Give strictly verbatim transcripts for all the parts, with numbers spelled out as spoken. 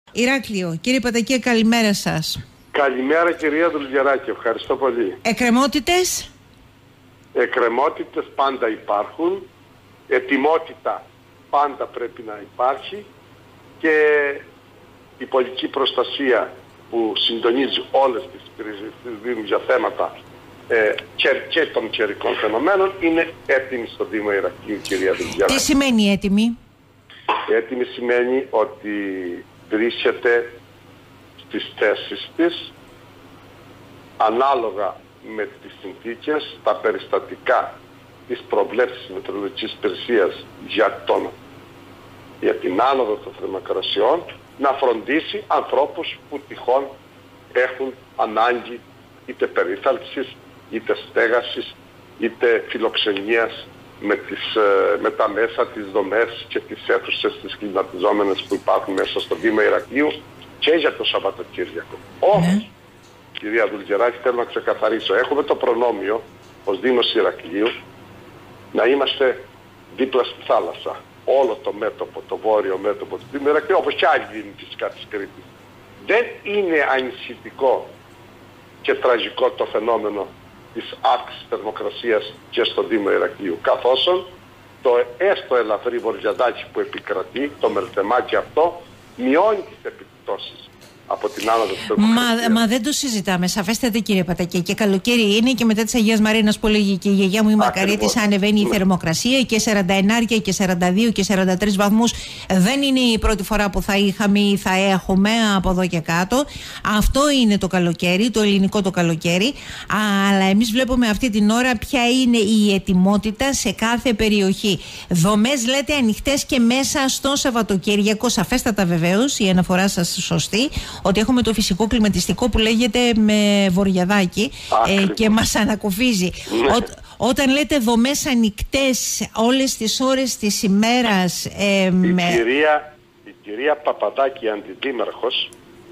Ηράκλειο. Κύριε Πατακέ, καλημέρα σας. Καλημέρα κυρία Δουλγεράκη, ευχαριστώ πολύ. Εκκρεμότητες. Εκκρεμότητες πάντα υπάρχουν. Ετοιμότητα πάντα πρέπει να υπάρχει. Και η πολιτική προστασία που συντονίζει όλες τις υπηρεσίες της Δήμου για θέματα ε, και, και των καιρικών φαινομένων είναι έτοιμη στο Δήμο Ηρακλείου, κυρία Δουλγεράκη. Τι σημαίνει έτοιμη? Έτοιμη σημαίνει ότι βρίσκεται στις θέσεις της ανάλογα με τις συνθήκες, τα περιστατικά, τις προβλέψεις της μετεωρολογικής υπηρεσίας για, τον, για την άνοδο των θερμοκρασιών, να φροντίσει ανθρώπους που τυχόν έχουν ανάγκη είτε περίθαλψης, είτε στέγασης, είτε φιλοξενίας με, τις, με τα μέσα, τις δομές και τις αίθουσες τις κλιματιζόμενες που υπάρχουν μέσα στο Δήμο Ηρακλείου και για το Σαββατοκύριακο. Όμως, mm. κυρία Δουλγεράκη, θέλω να ξεκαθαρίσω, έχουμε το προνόμιο ως Δήμος Ηρακλείου να είμαστε δίπλα στη θάλασσα. Όλο το μέτωπο, το βόρειο μέτωπο του Δήμου Ηρακλείου, όπως και άλλοι δήμοι φυσικά της Κρήτης. Δεν είναι ανησυχητικό και τραγικό το φαινόμενο της αύξησης θερμοκρασίας και στο Δήμο Ηρακλείου. Καθώς το έστω ελαφρύ βορειαδάκι που επικρατεί, το μελτεμάκι αυτό, μειώνει τις επιπτώσεις από την άνοδο της θερμοκρασίας. Μα, μα δεν το συζητάμε, σαφέστατα κύριε Πατακέ. Και καλοκαίρι είναι και μετά της Αγίας Μαρίνας που λέγει και η γιαγιά μου η Μακαρίτης, ανεβαίνει η ναι. θερμοκρασία και σαράντα εννιά και σαράντα δύο και σαράντα τρεις βαθμούς. Δεν είναι η πρώτη φορά που θα είχαμε ή θα έχουμε από εδώ και κάτω. Αυτό είναι το καλοκαίρι, το ελληνικό το καλοκαίρι. Αλλά εμείς βλέπουμε αυτή την ώρα ποια είναι η ετοιμότητα σε κάθε περιοχή. Δομές λέτε ανοιχτές και μέσα στο Σαββατοκύριακο, σαφέστατα βεβαίως, η αναφορά σας σωστή, ότι έχουμε το φυσικό κλιματιστικό που λέγεται με βορειαδάκι ε, και μας ανακουφίζει. Ναι. Ό, όταν λέτε δομές ανοιχτές όλες τις ώρες της ημέρας... Ε, η, με... κυρία, η κυρία Παπαδάκη, αντιδήμαρχος,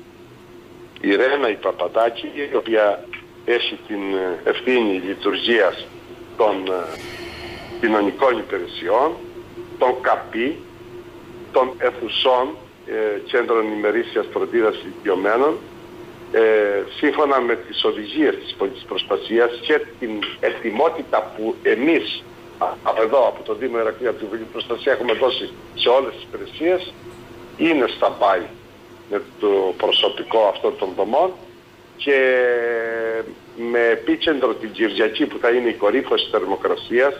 η Ρένα η Παπαδάκη, η οποία έχει την ευθύνη λειτουργίας των ε, κοινωνικών υπηρεσιών, των ΚΑΠΗ, των αιθουσών, κέντρων ημερήσιας φροντίδας ηλικιωμένων, ε, σύμφωνα με τις οδηγίες της πολιτικής προστασίας και την ετοιμότητα που εμείς από εδώ, από το Δήμο Ηρακλείου, από την πολιτική προστασία έχουμε δώσει σε όλες τις υπηρεσίες, είναι στα πάει με το προσωπικό αυτών των δομών και με επίκεντρο την Κυριακή που θα είναι η κορύφωση θερμοκρασίας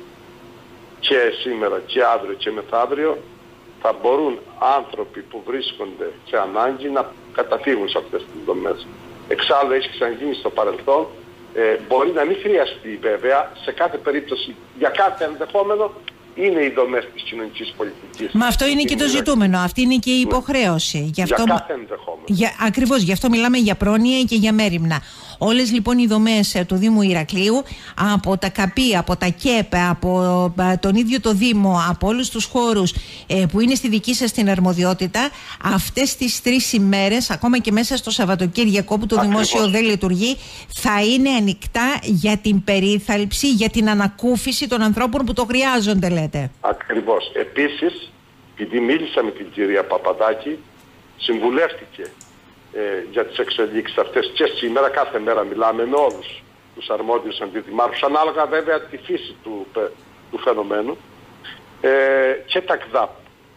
και σήμερα και αύριο και μεθαύριο, θα μπορούν άνθρωποι που βρίσκονται σε ανάγκη να καταφύγουν σε αυτές τις δομές. Εξάλλου έχει ξαναγίνει στο παρελθόν, ε, μπορεί να μην χρειαστεί βέβαια, σε κάθε περίπτωση, για κάθε ενδεχόμενο, είναι οι δομές της κοινωνικής πολιτικής. Μα αυτό είναι και το ζητούμενο, αυτή είναι και η υποχρέωση. Ναι. Γι αυτό... Για κάθε ενδεχόμενο. Για... Ακριβώς, γι' αυτό μιλάμε για πρόνοια και για μέριμνα. Όλες λοιπόν οι δομές του Δήμου Ηρακλείου, από τα ΚΑΠΗ, από τα ΚΕΠ, από τον ίδιο το Δήμο, από όλους τους χώρους ε, που είναι στη δική σας την αρμοδιότητα, αυτές τις τρεις ημέρες, ακόμα και μέσα στο Σαββατοκύριακο που το Ακριβώς. Δημόσιο δεν λειτουργεί, θα είναι ανοιχτά για την περίθαλψη, για την ανακούφιση των ανθρώπων που το χρειάζονται, λέτε. Ακριβώς. Επίσης, επειδή μίλησα με την κυρία Παπαδάκη, συμβουλεύτηκε Ε, για τις εξελίξεις αυτές και σήμερα, κάθε μέρα μιλάμε με όλους τους αρμόδιους αντιδημάρχους, ανάλογα βέβαια τη φύση του, του φαινομένου, ε, και τα ΚΔΑΠ.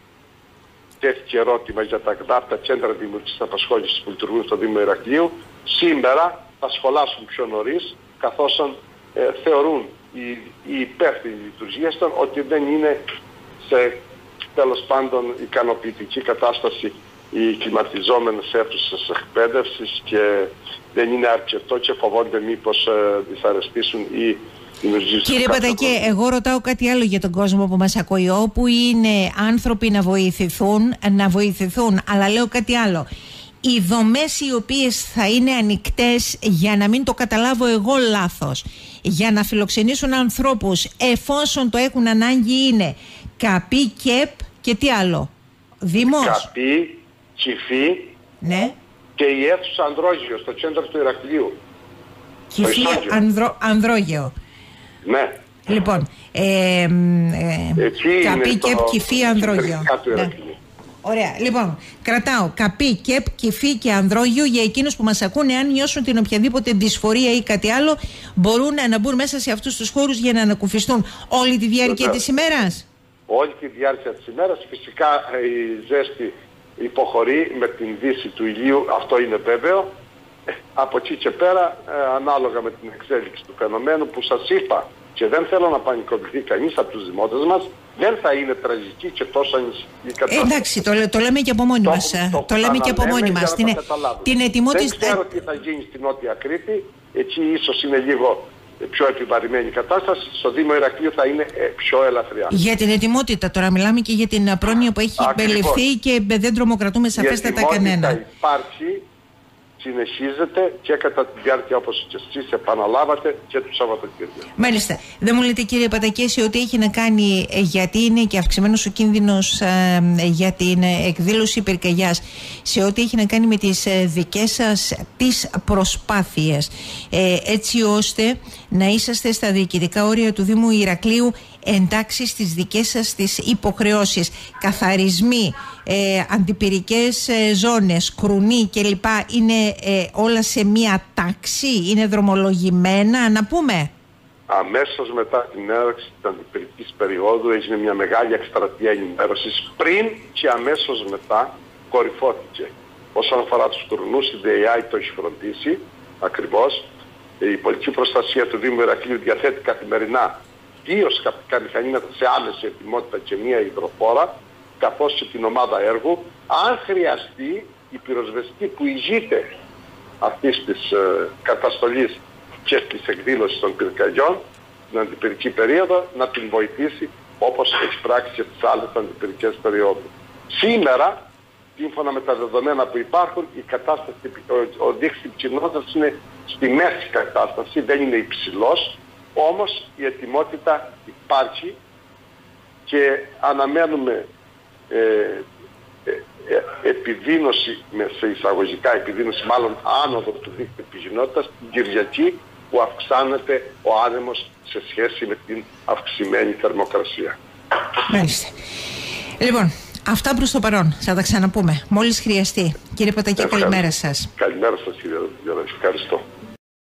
Τέθηκε ερώτημα για τα ΚΔΑΠ, τα κέντρα δημιουργικής απασχόλησης που λειτουργούν στο Δήμο Ηρακλείου. Σήμερα θα σχολάσουν πιο νωρίς, καθώς ε, θεωρούν οι, οι υπεύθυνοι λειτουργίας των ότι δεν είναι σε τέλος πάντων ικανοποιητική κατάσταση οι κλιματιζόμενες αίθουσες εκπαίδευσης και δεν είναι αρκετό και φοβόνται μήπως ε, δυσαρεστήσουν ή δημιουργήσουν. Κύριε Πατακέ, εγώ ρωτάω κάτι άλλο για τον κόσμο που μας ακούει, όπου είναι άνθρωποι να βοηθηθούν, να βοηθηθούν, αλλά λέω κάτι άλλο. Οι δομές οι οποίες θα είναι ανοιχτές, για να μην το καταλάβω εγώ λάθος, για να φιλοξενήσουν ανθρώπους εφόσον το έχουν ανάγκη, είναι ΚΑΠΗ, ΚΕΠ και τι άλλο? Δήμος. ΚΑΠΗ, Κυφή, ναι. Και η αίθουσα Ανδρόγειο στο κέντρο του Ηρακλείου. Κυφή, Ανδρο, Ανδρόγειο. Ναι. Λοιπόν, ε, ε, ΚΑΠΗ, ΚΕΠ, Κυφή, Ανδρόγειο. Ναι. Ωραία. Λοιπόν, κρατάω καπί, κεπ, κυφή και ανδρόγιο για εκείνους που μας ακούνε. Αν νιώσουν την οποιαδήποτε δυσφορία ή κάτι άλλο, μπορούν να μπουν μέσα σε αυτούς τους χώρους για να ανακουφιστούν όλη τη διάρκεια της ημέρας. Όλη τη διάρκεια της ημέρας. Φυσικά η ζέστη υποχωρεί με την δύση του ηλίου, αυτό είναι βέβαιο. Από εκεί και πέρα, ε, ανάλογα με την εξέλιξη του φαινομένου που σας είπα, και δεν θέλω να πανικοποιηθεί κανείς από τους δημότες μας, δεν θα είναι τραγική και τόσο ανησυχητική κατάσταση. Ε, εντάξει, το, το λέμε και από μόνοι μας. Το, το, το λέμε και από μόνοι μας. Την, την ετοιμότητα... Δεν ξέρω τι θα γίνει στην Νότια Κρήτη. Εκεί ίσως είναι λίγο πιο επιβαρημένη κατάσταση. Στο Δήμο Ηρακλείου θα είναι πιο ελαφριά. Για την ετοιμότητα τώρα μιλάμε και για την πρόνοια που έχει μπελευθεί και δεν τρομοκρατούμε σαφέστατα κανένα. Η υπάρχει, συνεχίζεται και κατά τη διάρκεια, όπως και εσείς επαναλάβατε, και του Σαββατοκύριακου. Μάλιστα. Δεν μου λέτε, κύριε Πατακέση, ότι έχει να κάνει, γιατί είναι και αυξημένος ο κίνδυνος ε, για την εκδήλωση πυρκαγιάς, σε ό,τι έχει να κάνει με τις ε, δικές σας τις προσπάθειες, ε, έτσι ώστε να είσαστε στα διοικητικά όρια του Δήμου Ηρακλείου εντάξει στις δικές σας τις υποχρεώσεις, καθαρισμοί, ε, αντιπυρικές ε, ζώνες, κρουνί κλπ. Είναι ε, όλα σε μία τάξη, είναι δρομολογημένα, να πούμε. Αμέσως μετά την έναρξη της αντιπυρικής περίοδου έγινε μια μεγάλη εκστρατεία ενημέρωσης. Πριν και αμέσως μετά κορυφώθηκε. Όσον αφορά τους κρουνούς, η ΔΕΙΑΙ το έχει φροντίσει ακριβώς. Η πολιτική προστασία του Δήμου Ηρακλείου διαθέτει καθημερινά δύο σκαπτικά μηχανήματα σε άμεση ετοιμότητα και μία υδροφόρα, καθώς και την ομάδα έργου. Αν χρειαστεί, η πυροσβεστική που ηγείται αυτής της ε, καταστολής και της εκδήλωσης των πυρκαγιών την αντιπυρική περίοδο, να την βοηθήσει όπως έχει πράξει και τις άλλες αντιπυρικές περιόδους. Σήμερα, σύμφωνα με τα δεδομένα που υπάρχουν, η κατάσταση, ο, ο δείκτης επικινδυνότητας είναι στη μέση κατάσταση, δεν είναι υψηλός. Όμως η ετοιμότητα υπάρχει και αναμένουμε ε, ε, ε, επιδείνωση, με σε εισαγωγικά επιδείνωση, μάλλον άνοδο του δίκτυου επικινδυνότητας την Κυριακή, που αυξάνεται ο άνεμος σε σχέση με την αυξημένη θερμοκρασία. Μάλιστα. Λοιπόν, αυτά προς το παρόν. Θα τα ξαναπούμε μόλις χρειαστεί. Κύριε Πατακή, καλημέρα σας. Καλημέρα σας, κύριε Διαδράση. Ευχαριστώ.